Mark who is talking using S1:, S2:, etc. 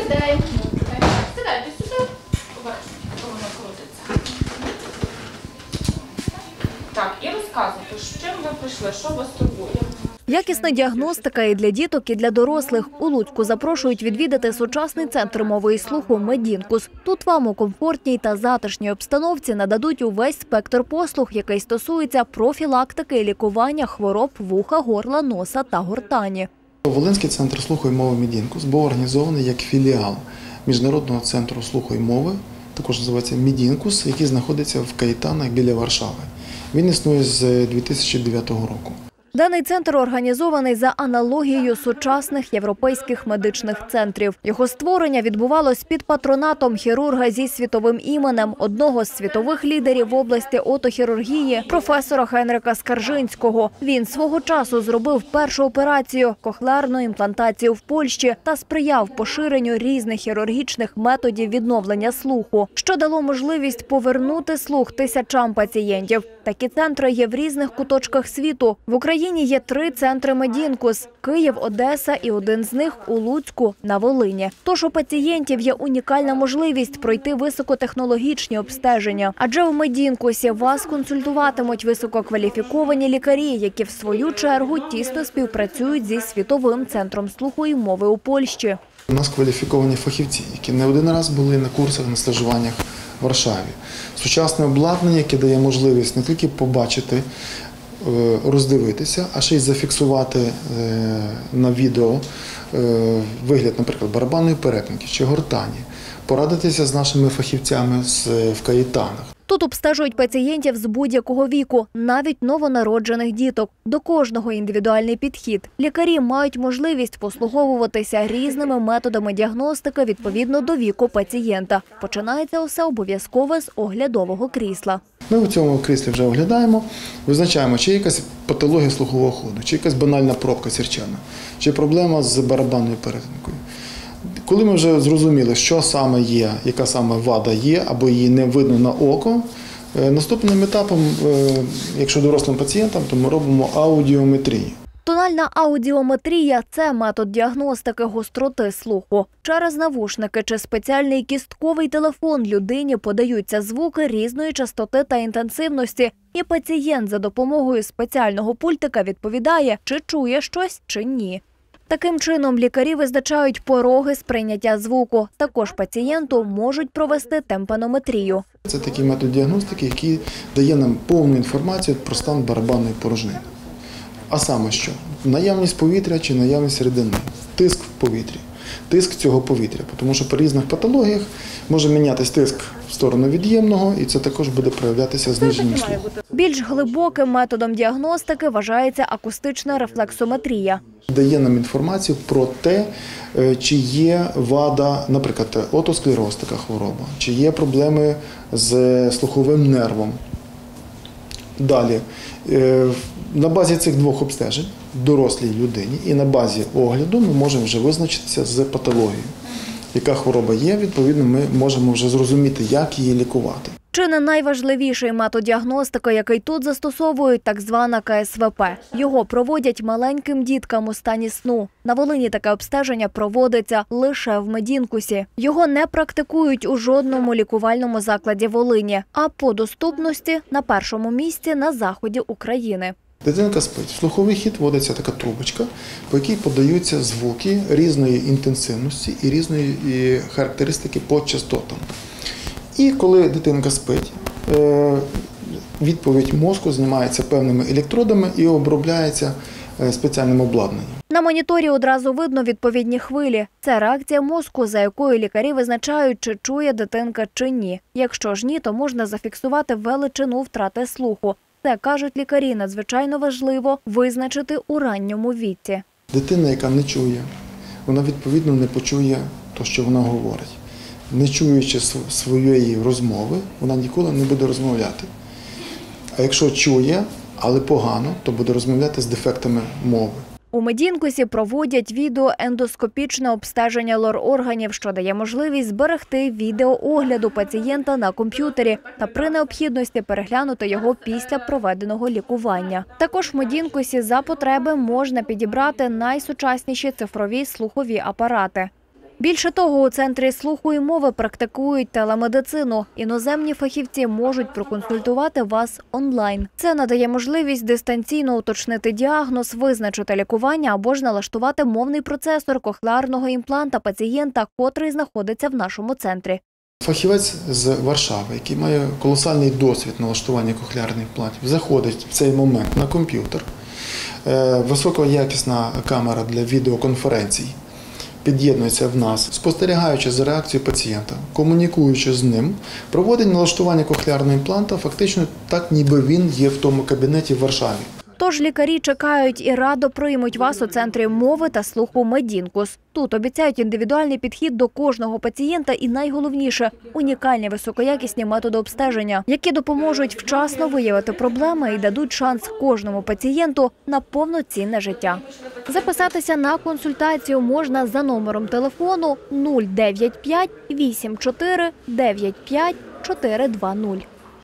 S1: день. Сідайте сюди. Воно крутиться. Так, і розказуйте, з чим ви прийшли, що вас турбує?
S2: Якісна діагностика і для діток, і для дорослих. У Луцьку запрошують відвідати сучасний центр мови і слуху «Медінкус». Тут вам у комфортній та затишній обстановці нададуть увесь спектр послуг, який стосується профілактики і лікування хвороб вуха, горла, носа та гортані.
S3: Волинський центр слуху і мови «Медінкус» був організований як філіал Міжнародного центру слуху і мови, також називається «Медінкус», який знаходиться в Каїтанах біля Варшави. Він існує з 2009 року.
S2: Даний центр організований за аналогією сучасних європейських медичних центрів. Його створення відбувалось під патронатом хірурга зі світовим іменем, одного з світових лідерів в області отохірургії, професора Генрика Скаржинського. Він свого часу зробив першу операцію – кохлеарну імплантацію в Польщі та сприяв поширенню різних хірургічних методів відновлення слуху, що дало можливість повернути слух тисячам пацієнтів. Такі центри є в різних куточках світу. В Україні є 3 центри «Медінкус» – Київ, Одеса і один з них у Луцьку на Волині. Тож у пацієнтів є унікальна можливість пройти високотехнологічні обстеження. Адже в «Медінкусі» вас консультуватимуть висококваліфіковані лікарі, які в свою чергу тісно співпрацюють зі Світовим центром слуху і мови у Польщі.
S3: У нас кваліфіковані фахівці, які не один раз були на курсах, на стажуваннях в Варшаві. Сучасне обладнання, яке дає можливість не тільки побачити, роздивитися, а ще й зафіксувати на відео вигляд, наприклад, барабанної перетинки чи гортані, порадитися з нашими фахівцями в Каїтанах.
S2: Тут обстежують пацієнтів з будь-якого віку, навіть новонароджених діток. До кожного індивідуальний підхід. Лікарі мають можливість послуговуватися різними методами діагностики відповідно до віку пацієнта. Починається усе обов'язково з оглядового крісла.
S3: Ми у цьому кріслі вже оглядаємо, визначаємо, чи є якась патологія слухового ходу, чи якась банальна пробка сірчана, чи проблема з барабанною перетинкою. Коли ми вже зрозуміли, що саме є, яка саме вада є, або її не видно на око, наступним етапом, якщо дорослим пацієнтам, то ми робимо аудіометрію.
S2: Тональна аудіометрія – це метод діагностики гостроти слуху. Через навушники чи спеціальний кістковий телефон людині подаються звуки різної частоти та інтенсивності, і пацієнт за допомогою спеціального пультика відповідає, чи чує щось, чи ні. Таким чином, лікарі визначають пороги сприйняття звуку. Також пацієнту можуть провести тимпанометрію.
S3: Це такий метод діагностики, який дає нам повну інформацію про стан барабанної порожнини. А саме що? Наявність повітря чи наявність рідини, тиск в повітрі, тиск цього повітря. Тому що при різних патологіях може мінятися тиск в сторону від'ємного, і це також буде проявлятися зниженням слуху.
S2: Більш глибоким методом діагностики вважається акустична рефлексометрія.
S3: Дає нам інформацію про те, чи є вада, наприклад, отосклероз, така хвороба, чи є проблеми з слуховим нервом. Далі, на базі цих 2 обстежень, дорослій людині, і на базі огляду ми можемо вже визначитися з патологією. Яка хвороба є, відповідно, ми можемо вже зрозуміти, як її лікувати.
S2: Чи не найважливіший метод діагностики, який тут застосовують, так звана КСВП. Його проводять маленьким діткам у стані сну. На Волині таке обстеження проводиться лише в «Медінкусі». Його не практикують у жодному лікувальному закладі Волині, а по доступності на першому місці на заході України.
S3: Дитинка спить. В слуховий хід вводиться така трубочка, по якій подаються звуки різної інтенсивності і різної характеристики по частотам. І коли дитинка спить, відповідь мозку знімається певними електродами і обробляється спеціальним обладнанням.
S2: На моніторі одразу видно відповідні хвилі. Це реакція мозку, за якою лікарі визначають, чи чує дитинка чи ні. Якщо ж ні, то можна зафіксувати величину втрати слуху. Це, кажуть лікарі, надзвичайно важливо визначити у ранньому віці.
S3: Дитина, яка не чує, вона відповідно не почує те, що вона говорить. Не чуючи своєї розмови, вона ніколи не буде розмовляти. А якщо чує, але погано, то буде розмовляти з дефектами мови.
S2: У «Медінкусі» проводять відеоендоскопічне обстеження лор-органів, що дає можливість зберегти відеоогляду пацієнта на комп'ютері та при необхідності переглянути його після проведеного лікування. Також в «Медінкусі» за потреби можна підібрати найсучасніші цифрові слухові апарати. Більше того, у Центрі слуху і мови практикують телемедицину. Іноземні фахівці можуть проконсультувати вас онлайн. Це надає можливість дистанційно уточнити діагноз, визначити лікування або ж налаштувати мовний процесор кохлеарного імпланта пацієнта, котрий знаходиться в нашому центрі.
S3: Фахівець з Варшави, який має колосальний досвід налаштування кохлеарних імплантів, заходить в цей момент на комп'ютер. Високоякісна камера для відеоконференцій під'єднується в нас, спостерігаючи за реакцією пацієнта, комунікуючи з ним, проводить налаштування кохлеарного імпланта фактично так, ніби він є в тому кабінеті в Варшаві.
S2: Тож лікарі чекають і радо приймуть вас у Центрі мови та слуху «Медінкус». Тут обіцяють індивідуальний підхід до кожного пацієнта і, найголовніше, унікальні високоякісні методи обстеження, які допоможуть вчасно виявити проблеми і дадуть шанс кожному пацієнту на повноцінне життя. Записатися на консультацію можна за номером телефону 095 84 95 420.